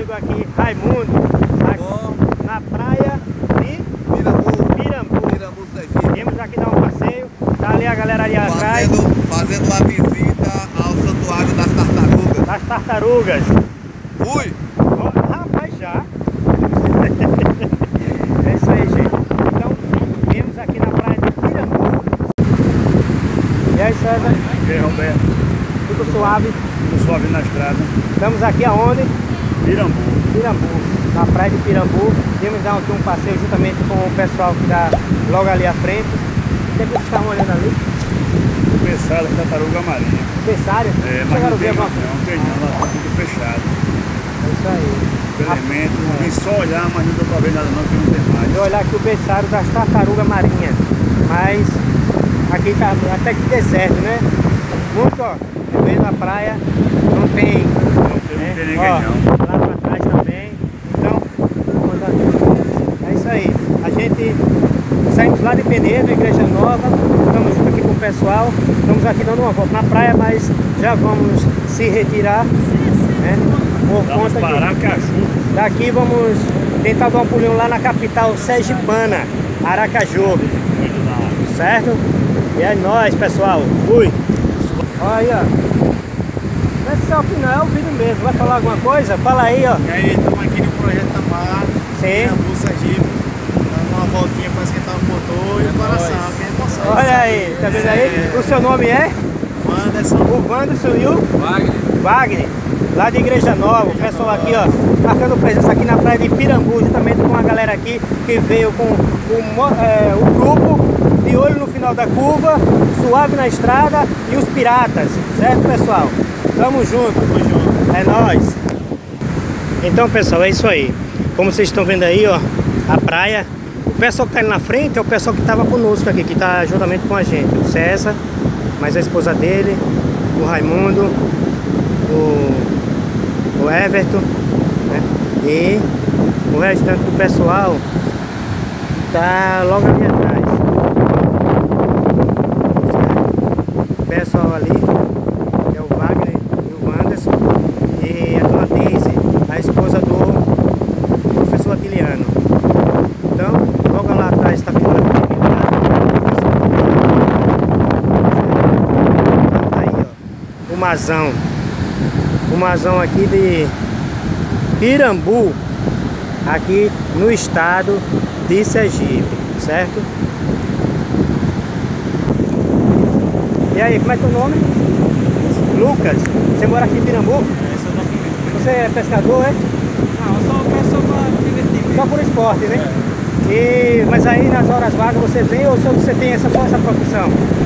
amigo aqui, Raimundo, aqui na praia de Pirambu, Sergipe. viemos aqui dar um passeio, tá ali a galera ali atrás. Fazendo uma visita ao Santuário das Tartarugas. Das tartarugas. Fui! Oh, rapaz, já. É isso aí, gente. Então, viemos aqui na praia de Pirambu. E aí, César? E aí, Roberto? Tudo suave? Tudo suave na estrada. Estamos aqui aonde? Pirambu. Pirambu, na praia de Pirambu. Viemos dar aqui um passeio juntamente com o pessoal que está logo ali à frente. O que vocês estavam olhando ali? O Pessada, tartaruga marinha. Berçário? É, mas Chegaram não a ver tem alguma não, coisa? não tem não, lá tá tudo fechado. É isso aí. Infelizmente, vim só olhar, mas não deu pra ver nada não, que não tem mais. Eu olhar aqui o berçário das tartarugas marinhas. Mas aqui tá até que deserto, né? Muito, ó. Vendo a praia, não tem. Não tem ninguém Ó, não. lá pra trás também. Então, é isso aí. A gente saímos lá de Penedo, Igreja Nova. Estamos junto aqui com o pessoal. Estamos aqui dando uma volta na praia, mas já vamos se retirar. Né? Por Vamos conta para que Aracaju. daqui vamos tentar dar um pulinho lá na capital sergipana, Aracaju. Certo? E é nóis, pessoal. Fui! Olha aí, ó. Esse é o final, é o vídeo mesmo. Vai falar alguma coisa? Fala aí, ó. E aí, estamos aqui no Projeto Tamar, Sim. Pirambu, Sergipe, dando uma voltinha para esquentar o motor e o coração, que é emoção. Olha aí, tá vendo aí? O seu nome é? Wanderson. O Wanderson e o Wagner, lá de Igreja Nova. O pessoal aqui, ó, marcando presença aqui na praia de Pirambu, juntamente com a galera aqui que veio com o grupo de olho no final da curva, suave na estrada e os piratas, certo, pessoal? Tamo junto. É nóis. Então, pessoal, é isso aí. Como vocês estão vendo aí, ó, a praia. O pessoal que tá ali na frente é o pessoal que tava conosco aqui, que tá juntamente com a gente. O César, mais a esposa dele, o Raimundo, o Everton, né? E o restante do pessoal tá logo ali atrás. O pessoal ali é o Wagner e o Wanderson e a dona Daisy, a esposa do professor Atiliano. Então, logo lá atrás está vindo aí, ó, o Mazão aqui de Pirambu, aqui no estado de Sergipe, certo? E aí, como é teu nome? Lucas. Você mora aqui em Pirambu? É, sou daqui mesmo. Você é pescador, é? Não, eu sou pessoa para divertir. Só por esporte, né? Mas aí nas horas vagas você vem ou só você tem só essa profissão?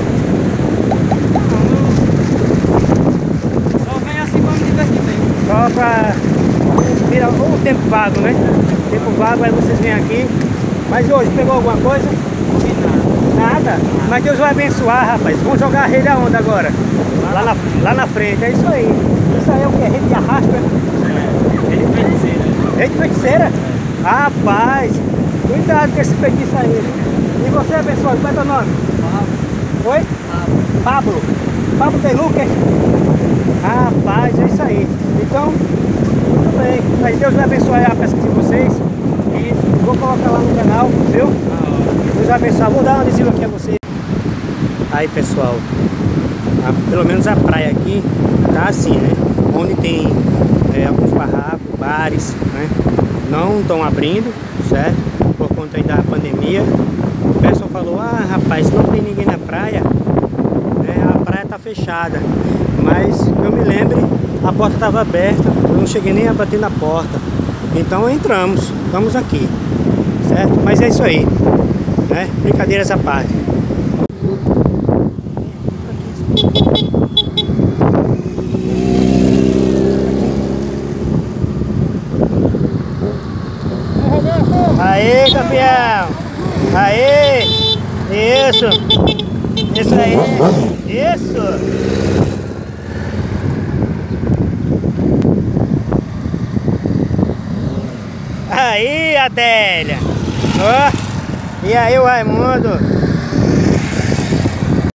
Só vem assim para me divertir mesmo. Só pra virar o tempo vago, né? Tempo vago, aí vocês vêm aqui. Mas hoje pegou alguma coisa? Nada? Mas Deus vai abençoar, rapaz. Vamos jogar a rede aonde agora? Lá na frente, é isso aí. Isso aí é o que? Rede de arrasto, é? Ele é feiticeira. Rede de feiticeira? Rapaz, cuidado com esse feitiço aí. E você, abençoado, qual é teu nome? Oi? Pablo. Pablo de Lucas? Rapaz, é isso aí. Então, tudo bem. Mas Deus vai abençoar a pesca de vocês. E vou colocar lá no canal, viu? Deus vai abençoar. Vou dar um adesivo aqui a vocês. Aí, pessoal, pelo menos a praia aqui tá assim, né? Onde tem alguns barracos, bares, né? Não estão abrindo, certo? Por conta aí da pandemia. O pessoal falou, ah, rapaz, não tem ninguém na praia, né? A praia tá fechada. Mas eu me lembro, a porta estava aberta, eu não cheguei nem a bater na porta. Então entramos, estamos aqui, certo? Mas é isso aí, né? Brincadeiras à parte. Aê, campeão! Aê! Isso! Isso aí! Isso! Aí, Adélia! Ó! E aí, o Raimundo?